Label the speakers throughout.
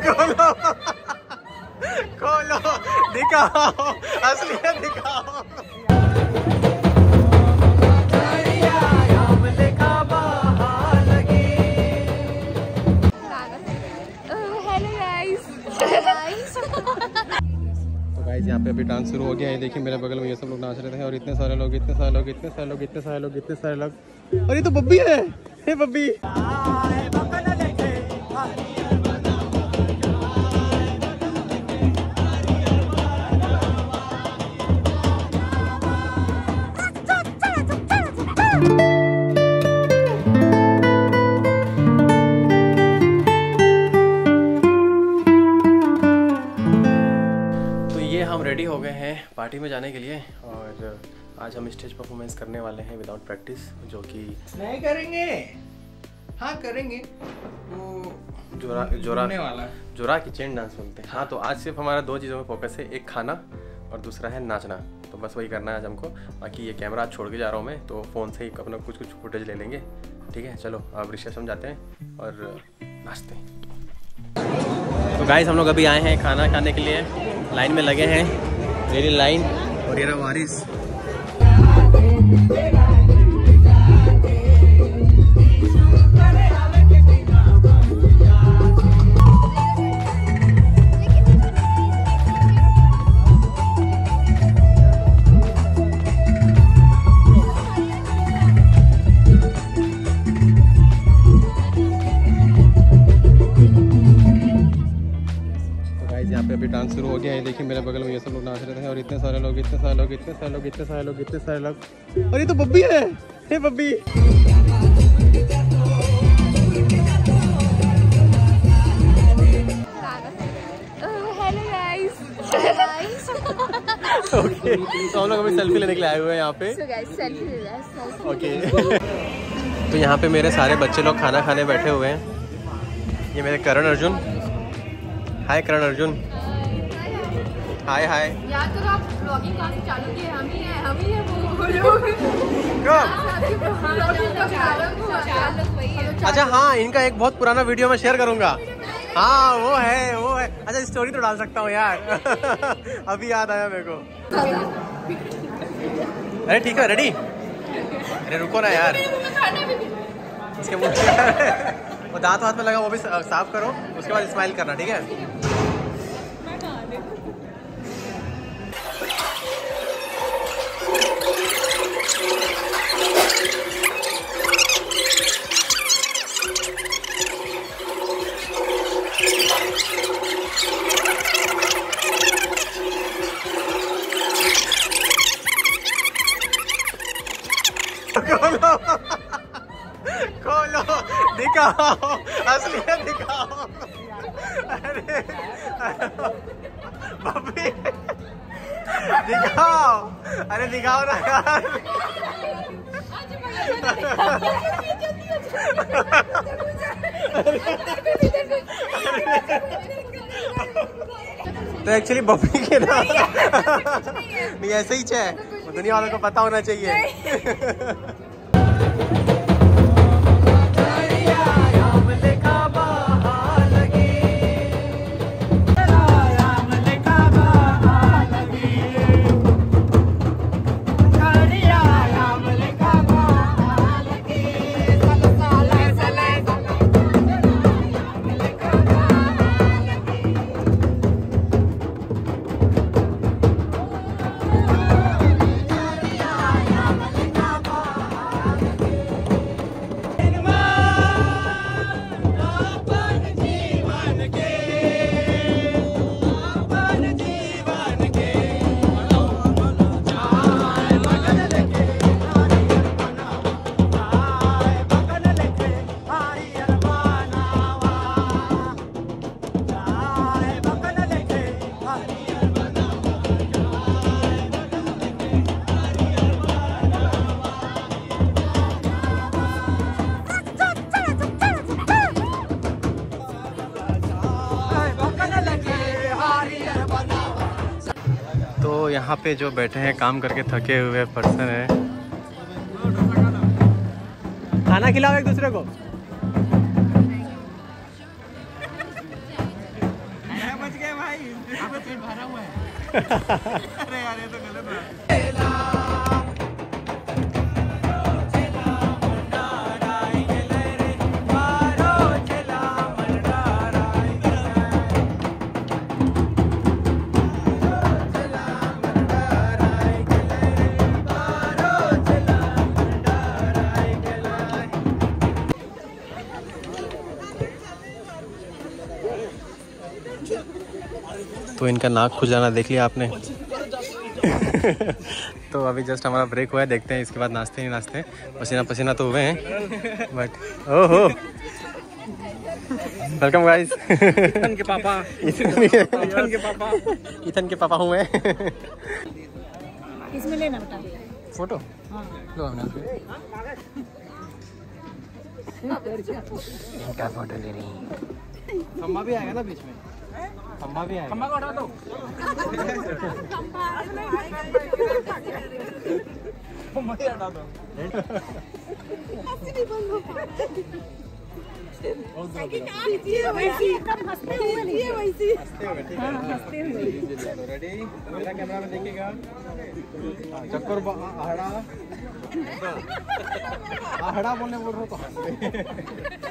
Speaker 1: खोलो खोलो, दिखाओ असलियत दिखाओ। तो गाइस यहाँ पे अभी डांस शुरू हो गया है। देखिए मेरे बगल में ये सब लोग नाच रहे थे और इतने सारे लोग, इतने सारे लोग, इतने सारे लोग, इतने सारे लोग, इतने सारे लोग। और ये तो बब्बी है। हे बब्बी, हम रेडी हो गए हैं पार्टी में जाने के लिए और आज हम स्टेज परफॉर्मेंस करने वाले हैं विदाउट प्रैक्टिस, जो कि
Speaker 2: नहीं करेंगे। हाँ करेंगे,
Speaker 1: जोरा की चेन डांस बोलते हैं। हाँ, तो आज सिर्फ हमारा दो चीज़ों में फोकस है, एक खाना और दूसरा है नाचना। तो बस वही करना है आज हमको। बाकी ये कैमरा छोड़ के जा रहा हूँ मैं, तो फ़ोन से ही अपना कुछ कुछ फुटेज ले लेंगे। ठीक है, चलो अब रिसेप्शन जाते हैं और नाचते हैं। तो गाइस हम लोग अभी आए हैं खाना खाने के लिए, लाइन में लगे हैं, मेरी लाइन और ये रहा वारिस। यहाँ पे अभी डांस शुरू हो गया है। देखिए मेरे बगल में ये सब लोग नाच रहे थे और इतने सारे लोग, इतने सारे लोग, इतने सारे लोग, इतने सारे लोग, इतने सारे लोग। और ये तो बब्बी है। Hey Babbi,
Speaker 3: hello guys.
Speaker 1: Okay, तो हम लोग अभी सेल्फी लेने के लिए आए हुए हैं यहाँ पे। ओके तो यहाँ पे मेरे सारे बच्चे लोग खाना खाने बैठे हुए हैं। ये मेरे करण अर्जुन, हाय करण अर्जुन, हाय हाय।
Speaker 3: यार तो आप ब्लॉगिंग कहाँ से चालू किए? हम ही है वो लोग।
Speaker 1: अच्छा हाँ, इनका एक बहुत पुराना वीडियो मैं शेयर करूंगा। हाँ वो है। अच्छा स्टोरी तो डाल सकता हूँ यार। अभी याद आया मेरे को। अरे ठीक है, रेडी? अरे रुको ना यार, इसके मुंह वो दांत हाथ में लगा वो भी साफ करो, उसके बाद स्माइल करना, ठीक है? खोलो खोलो, दिखाओ असलियत दिखाओ। अरे बब्बी दिखाओ, अरे दिखाओ ना यार। तो एक्चुअली बब्बी के ना नहीं ऐसे ही है, दुनिया वालों को पता होना चाहिए। तो यहाँ पे जो बैठे हैं काम करके थके हुए पर्सन है, खाना खिलाओ एक दूसरे को।
Speaker 2: यहाँ पे पेट भरा हुआ है। अरे यार ये तो गलत बात।
Speaker 1: तो इनका नाक खुजाना देख लिया आपने। तो अभी जस्ट हमारा ब्रेक हुआ है, देखते हैं इसके बाद नाचते नहीं नाचते। पसीना पसीना तो हुए हैं बट ओहो। Welcome guys.
Speaker 2: इथन के पापा। इथन के पापा।
Speaker 1: इथन के पापा हूँ मैं।
Speaker 3: इसमें लेना बेटा
Speaker 1: फोटो।
Speaker 3: हाँ।
Speaker 1: लो हमने इनका फोटो ले रही है।
Speaker 2: खम्बा भी आएगा ना बीच में।
Speaker 1: खम्बा भी आएगा।
Speaker 2: खम्बा को हटा दो। खम्बा ही हटा दो। रेडी? मेरा कैमरा में देखिएगा। चक्कर आहड़ा आहड़ा बोलने बोल रहा हूँ तो हंस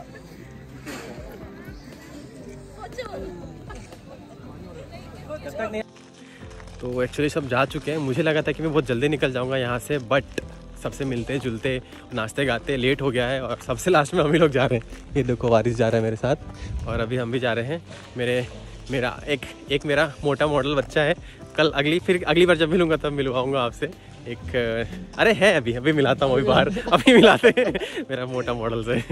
Speaker 1: तो एक्चुअली सब जा चुके हैं। मुझे लगा था कि मैं बहुत जल्दी निकल जाऊंगा यहाँ से, बट सबसे मिलते जुलते नाचते गाते लेट हो गया है और सबसे लास्ट में हम ही लोग जा रहे हैं। ये देखो वारिस जा रहा है मेरे साथ और अभी हम भी जा रहे हैं। मेरा एक मेरा मोटा मॉडल बच्चा है। कल अगली बार जब मिलूंगा तब मिलवाऊंगा आपसे एक। अरे है अभी मिलाता हूँ, अभी बाहर अभी मिलाते हैं मेरा मोटा मॉडल से।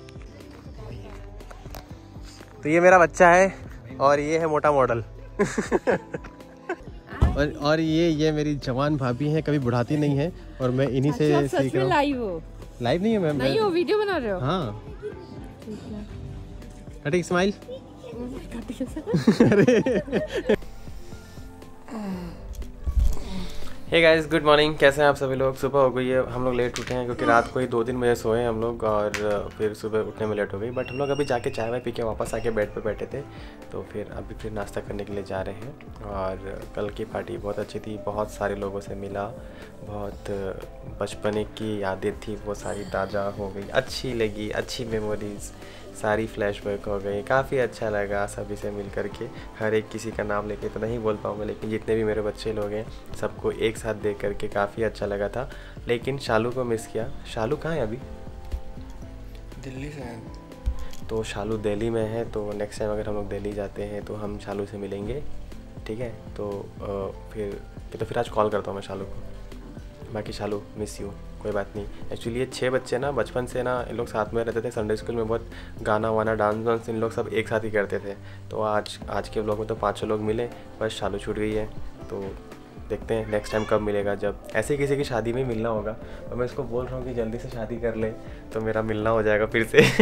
Speaker 1: तो ये मेरा बच्चा है और ये है मोटा मॉडल। और ये मेरी जवान भाभी है, कभी बुढ़ाती नहीं है और मैं इन्हीं से सीख रहा हूँ। लाइव नहीं है मैम।
Speaker 3: नहीं हो वीडियो बना रहे हो?
Speaker 1: हाँ। Cutting smile. Hey guys, good morning. कैसे हैं आप सभी लोग? सुबह हो गई है, हम लोग लेट उठे हैं क्योंकि रात को ही 2-3 बजे सोए हम लोग और फिर सुबह उठने में लेट हो गई। बट हम लोग अभी जाके चाय वाय पी के वापस आके बेड पे बैठे थे, तो फिर नाश्ता करने के लिए जा रहे हैं। और कल की पार्टी बहुत अच्छी थी, बहुत सारे लोगों से मिला, बहुत बचपने की यादें थी वो सारी ताज़ा हो गई, अच्छी लगी, अच्छी मेमोरीज़ सारी फ्लैशबैक हो गई। काफ़ी अच्छा लगा सभी से मिल कर के। हर एक किसी का नाम लेके तो नहीं बोल पाऊँगा, लेकिन जितने भी मेरे बच्चे लोग हैं सबको एक साथ देख करके काफ़ी अच्छा लगा था। लेकिन शालू को मिस किया। शालू कहाँ है अभी?
Speaker 2: दिल्ली से है।
Speaker 1: तो शालू दिल्ली में है, तो नेक्स्ट टाइम अगर हम लोग दिल्ली जाते हैं तो हम शालू से मिलेंगे, ठीक है? तो फिर आज कॉल करता हूँ मैं शालू को। बाकी शालू मिस यू, कोई बात नहीं। एक्चुअली ये 6 बच्चे ना बचपन से ना इन लोग साथ में रहते थे। संडे स्कूल में बहुत गाना वाना डांस वांस इन लोग सब एक साथ ही करते थे। तो आज के ब्लॉग में तो 5 लोग मिले, बस शालू छूट गई है। तो देखते हैं नेक्स्ट टाइम कब मिलेगा, जब ऐसे किसी की शादी में मिलना होगा। और मैं इसको बोल रहा हूँ कि जल्दी से शादी कर ले तो मेरा मिलना हो जाएगा फिर से।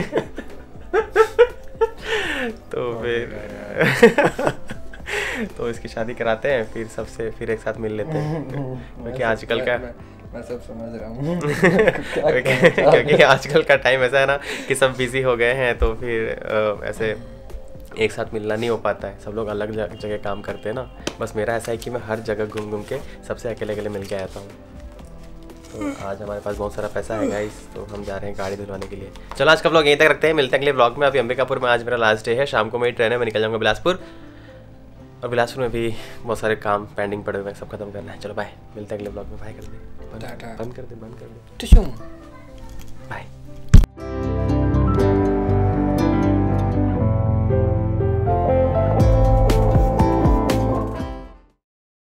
Speaker 1: तो फिर तो इसकी शादी कराते हैं, फिर सबसे फिर एक साथ मिल लेते हैं क्योंकि आजकल का
Speaker 2: मैं सब समझ रहा हूँ।
Speaker 1: क्योंकि आजकल का टाइम ऐसा है ना कि सब बिजी हो गए हैं, तो फिर ऐसे एक साथ मिलना नहीं हो पाता है। सब लोग अलग जगह काम करते हैं ना। बस मेरा ऐसा है कि मैं हर जगह घूम के सबसे अकेले मिल के आता हूँ। तो आज हमारे पास बहुत सारा पैसा है गाइस, तो हम जा रहे हैं गाड़ी धुलवाने के लिए। चलो आज का ब्लॉग यहीं तक रखते हैं, मिलते हैं अगले ब्लॉग में। अभी अंबिकापुर में आज मेरा लास्ट डे है, शाम को मेरी ट्रेन है, मैं निकल जाऊँगा बिलासपुर। और बिलासपुर में भी बहुत सारे काम पेंडिंग पड़े हुए हैं, सब खत्म करना है। चलो बाय, मिलते हैं अगले ब्लॉग में। बाय कर दे, बंद कर दे।
Speaker 2: टिशू।
Speaker 1: बाय।